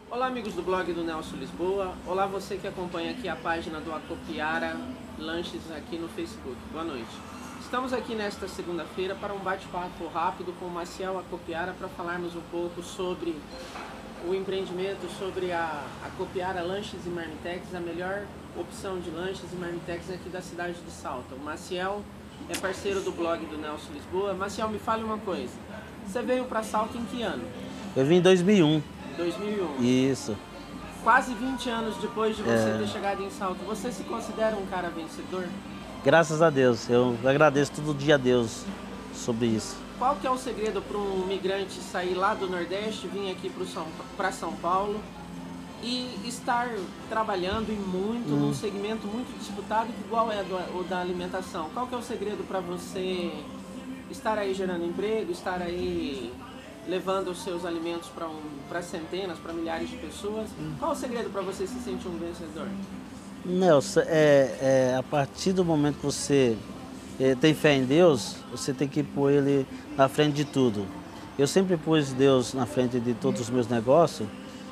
Olá, amigos do blog do Nelson Lisboa. Olá, você que acompanha aqui a página do Acopiara Lanches aqui no Facebook. Boa noite. Estamos aqui nesta segunda-feira para um bate-papo rápido com o Maciel Acopiara para falarmos um pouco sobre o empreendimento, sobre a Acopiara Lanches e Marmitex, a melhor opção de lanches e marmitex aqui da cidade de Salta. O Maciel é parceiro do blog do Nelson Lisboa. Maciel, me fale uma coisa. Você veio para Salta em que ano? Eu vim em 2001. 2001. Isso. Quase 20 anos depois de você ter chegado em Salto, você se considera um cara vencedor? Graças a Deus. Eu agradeço todo dia a Deus sobre isso. Qual que é o segredo para um migrante sair lá do Nordeste, vir aqui para São Paulo e estar trabalhando num segmento muito disputado, igual é o da alimentação? Qual que é o segredo para você estar aí gerando emprego, estar aí levando os seus alimentos para centenas, para milhares de pessoas? Qual o segredo para você se sentir um vencedor? Nelson, a partir do momento que você tem fé em Deus, você tem que pôr Ele na frente de tudo. Eu sempre pus Deus na frente de todos os meus negócios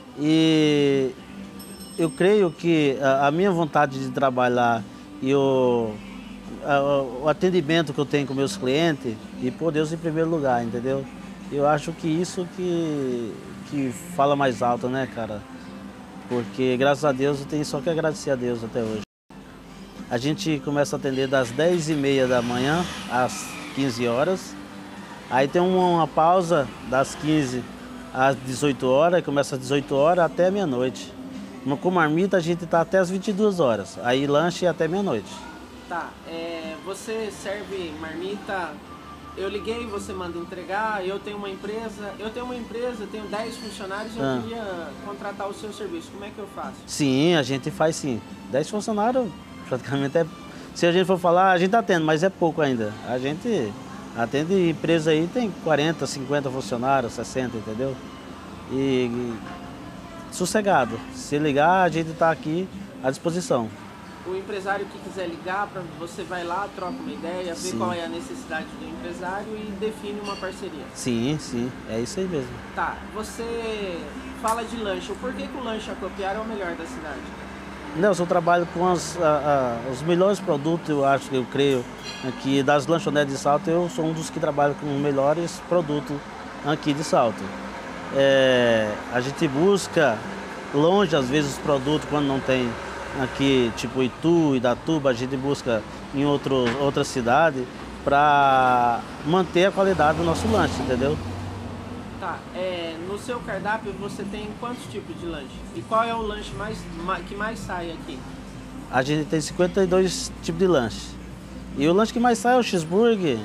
e eu creio que a minha vontade de trabalhar e o atendimento que eu tenho com meus clientes e pôr Deus em primeiro lugar, entendeu? Eu acho que isso que fala mais alto, né, cara? Porque, graças a Deus, eu tenho só que agradecer a Deus até hoje. A gente começa a atender das 10h30 da manhã às 15 horas. Aí tem uma pausa das 15 às 18 horas, começa às 18 horas até meia-noite. Com marmita a gente está até às 22 horas. Aí lanche até meia-noite. Tá, você serve marmita. Eu liguei, você manda entregar, eu tenho uma empresa, tenho 10 funcionários e eu queria contratar o seu serviço. Como é que eu faço? Sim, a gente faz sim. 10 funcionários praticamente se a gente for falar, a gente atende, mas é pouco ainda. A gente atende empresa aí, tem 40, 50 funcionários, 60, entendeu? E sossegado. Se ligar, a gente está aqui à disposição. O empresário que quiser ligar, você vai lá, troca uma ideia, vê qual é a necessidade do empresário e define uma parceria. Sim, sim, é isso aí mesmo. Tá, você fala de lanche. O porquê que o lanche Acopiara é o melhor da cidade? Nelson, eu trabalho com os melhores produtos, eu creio, aqui das lanchonetes de Salto. Eu sou um dos que trabalha com os melhores produtos aqui de Salto. A gente busca longe, às vezes, os produtos quando não tem aqui, tipo Itu, Idatuba, a gente busca em outra cidade para manter a qualidade do nosso lanche, entendeu? Tá, no seu cardápio você tem quantos tipos de lanche? E qual é o lanche que mais sai aqui? A gente tem 52 tipos de lanche. E o lanche que mais sai é o cheeseburger,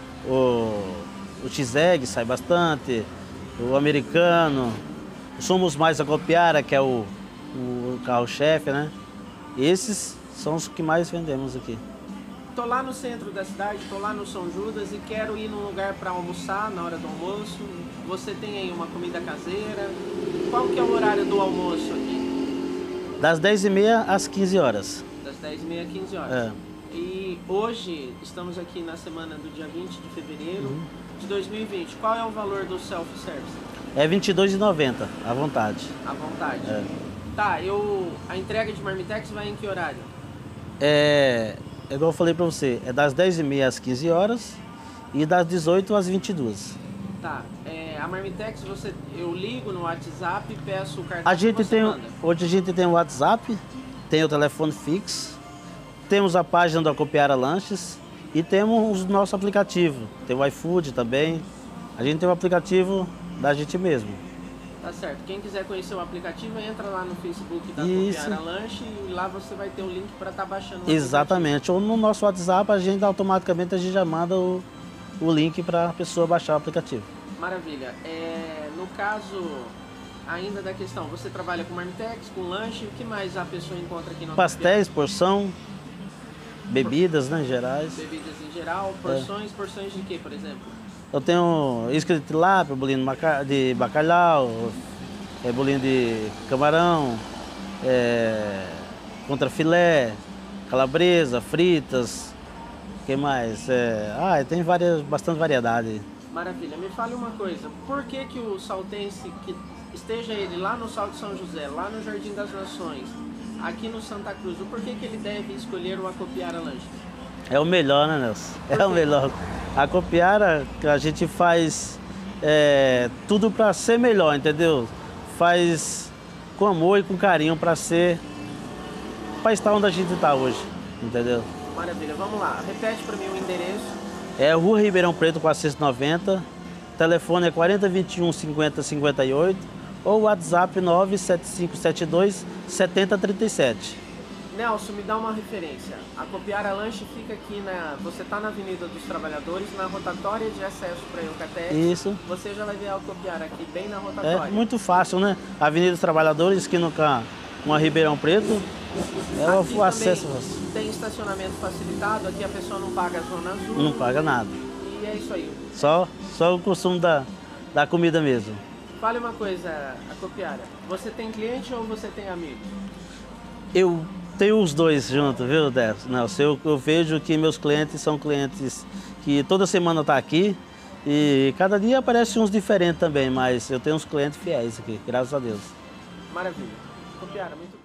o cheese-egg sai bastante, o americano, Somos Mais Acopiara, que é o carro-chefe, né? Esses são os que mais vendemos aqui. Tô lá no centro da cidade, tô lá no São Judas e quero ir num lugar para almoçar na hora do almoço. Você tem aí uma comida caseira? Qual que é o horário do almoço aqui? Das 10h30 às 15 horas. Das 10h30 às 15 horas. E hoje estamos aqui na semana do dia 20 de fevereiro de 2020. Qual é o valor do self-service? É R$ 22,90, à vontade. À vontade. Tá, a entrega de marmitex vai em que horário? Igual eu falei pra você, é das 10h30 às 15 horas e das 18 às 22. Tá, a marmitex eu ligo no WhatsApp e peço o cartão Hoje a gente tem o WhatsApp, tem o telefone fixo, temos a página do Acopiara Lanches e temos o nosso aplicativo. Tem o iFood também, a gente tem o aplicativo da gente mesmo. Tá certo. Quem quiser conhecer o aplicativo, entra lá no Facebook da Acopiara Lanche e lá você vai ter o link para estar baixando o Exatamente. Ou no nosso WhatsApp, automaticamente a gente já manda o link para a pessoa baixar o aplicativo. Maravilha. No caso, ainda da questão, você trabalha com marmitex, com lanche, o que mais a pessoa encontra aqui no Pastéis, porção, bebidas, né, em gerais. Bebidas em geral, porções de quê, por exemplo? Eu tenho isca de tilápia, bolinho de bacalhau, bolinho de camarão, contrafilé, calabresa, fritas, o que mais? Tem bastante variedade. Maravilha. Me fale uma coisa, por que o saltense que esteja ele lá no Salto São José, lá no Jardim das Nações, aqui no Santa Cruz, o porquê que ele deve escolher o Acopiara Lanches? É o melhor, né, Nelson? É o melhor. A Acopiara, a gente faz tudo para ser melhor, entendeu? Faz com amor e com carinho para estar onde a gente está hoje, entendeu? Maravilha, vamos lá. Repete para mim o endereço. É Rua Ribeirão Preto, 490. Telefone é 4021 5058 ou WhatsApp 97572 7037. Nelson, me dá uma referência. A Acopiara Lanche fica aqui Você está na Avenida dos Trabalhadores, na rotatória de acesso para Eucatex. Isso. Você já vai ver a Acopiara aqui, bem na rotatória. É muito fácil, né? Avenida dos Trabalhadores, esquina com a Ribeirão Preto. Aqui o acesso. Tem estacionamento facilitado, aqui a pessoa não paga a zona azul. Não paga nada. E é isso aí. Só o consumo da comida mesmo. Fale uma coisa, Acopiara. Você tem cliente ou você tem amigo? Eu tenho os dois juntos, viu, Nelson? Eu vejo que meus clientes são clientes que toda semana estão aqui e cada dia aparecem uns diferentes também, mas eu tenho uns clientes fiéis aqui, graças a Deus. Maravilha. Acopiara, muito bem.